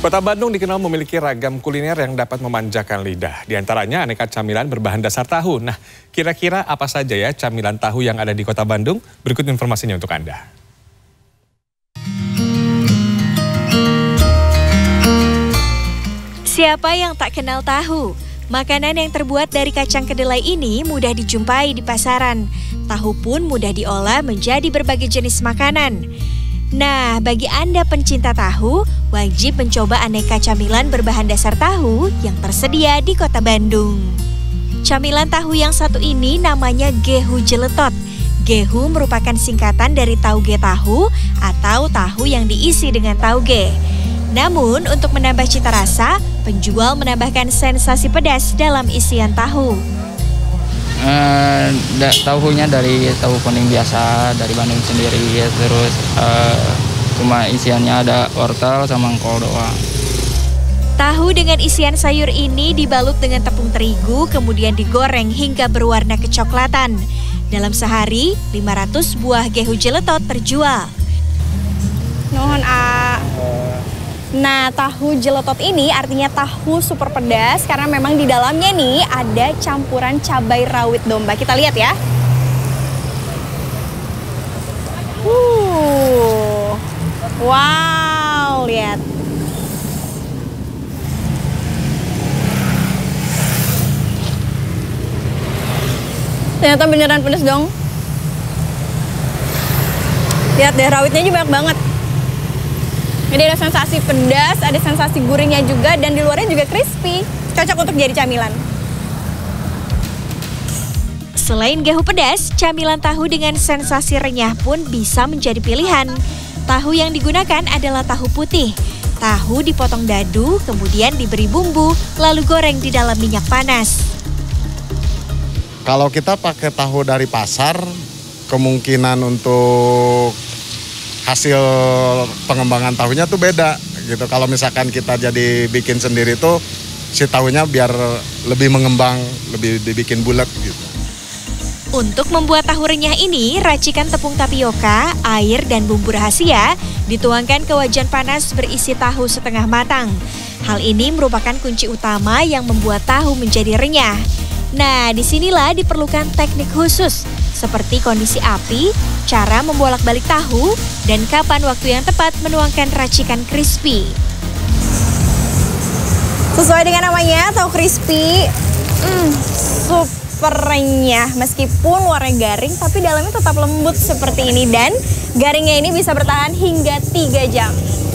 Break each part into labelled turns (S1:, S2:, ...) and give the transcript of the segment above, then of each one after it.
S1: Kota Bandung dikenal memiliki ragam kuliner yang dapat memanjakan lidah. Di antaranya aneka camilan berbahan dasar tahu. Nah, kira-kira apa saja ya camilan tahu yang ada di Kota Bandung? Berikut informasinya untuk Anda.
S2: Siapa yang tak kenal tahu? Makanan yang terbuat dari kacang kedelai ini mudah dijumpai di pasaran. Tahu pun mudah diolah menjadi berbagai jenis makanan. Nah, bagi Anda pencinta tahu, wajib mencoba aneka camilan berbahan dasar tahu yang tersedia di Kota Bandung. Camilan tahu yang satu ini namanya gehu jeletot. Gehu merupakan singkatan dari tauge tahu atau tahu yang diisi dengan tauge. Namun, untuk menambah cita rasa, penjual menambahkan sensasi pedas dalam isian tahu.
S3: Tahunya dari tahu kuning biasa, dari Bandung sendiri, terus cuma isiannya ada wortel sama engkol doang.
S2: Tahu dengan isian sayur ini dibalut dengan tepung terigu, kemudian digoreng hingga berwarna kecoklatan. Dalam sehari, 500 buah gehu jeletot terjual.
S4: Nuhun A. Nah, tahu jeletot ini artinya tahu super pedas karena memang di dalamnya nih ada campuran cabai rawit domba. Kita lihat ya. Wow, lihat. Ternyata beneran pedas dong. Lihat deh, rawitnya juga banyak banget. Jadi ada sensasi pedas, ada sensasi gurihnya juga, dan di luarnya juga crispy. Cocok untuk jadi camilan.
S2: Selain gehu pedas, camilan tahu dengan sensasi renyah pun bisa menjadi pilihan. Tahu yang digunakan adalah tahu putih. Tahu dipotong dadu, kemudian diberi bumbu, lalu goreng di dalam minyak panas.
S5: Kalau kita pakai tahu dari pasar, kemungkinan untuk hasil pengembangan tahunya tuh beda gitu. Kalau misalkan kita jadi bikin sendiri tuh si tahunya biar lebih mengembang, lebih dibikin bulat gitu.
S2: Untuk membuat tahu renyah ini, racikan tepung tapioka, air, dan bumbu rahasia dituangkan ke wajan panas berisi tahu setengah matang. Hal ini merupakan kunci utama yang membuat tahu menjadi renyah. Nah, disinilah diperlukan teknik khusus seperti kondisi api, cara membolak-balik tahu, dan kapan waktu yang tepat menuangkan racikan crispy.
S4: Sesuai dengan namanya, tahu crispy, super renyah. Meskipun luarnya garing, tapi dalamnya tetap lembut seperti ini. Dan garingnya ini bisa bertahan hingga 3 jam.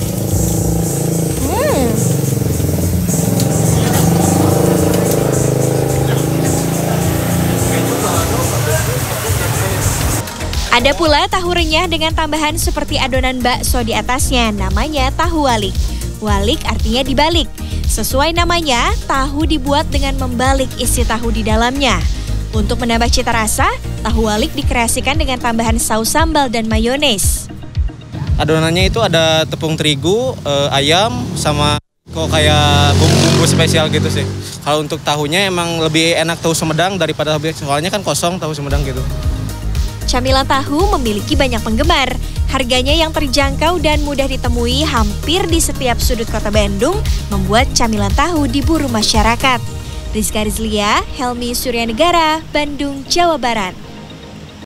S2: Ada pula tahu renyah dengan tambahan seperti adonan bakso di atasnya, namanya tahu walik. Walik artinya dibalik. Sesuai namanya, tahu dibuat dengan membalik isi tahu di dalamnya. Untuk menambah cita rasa, tahu walik dikreasikan dengan tambahan saus sambal dan mayones.
S6: Adonannya itu ada tepung terigu, ayam, sama kok kayak bumbu-bumbu spesial gitu sih. Kalau untuk tahunya emang lebih enak tahu Sumedang daripada soalnya kan kosong tahu Sumedang gitu.
S2: Camilan tahu memiliki banyak penggemar. Harganya yang terjangkau dan mudah ditemui hampir di setiap sudut Kota Bandung membuat camilan tahu diburu masyarakat. Rizka Rizlia, Helmi Suryanegara, Bandung, Jawa Barat.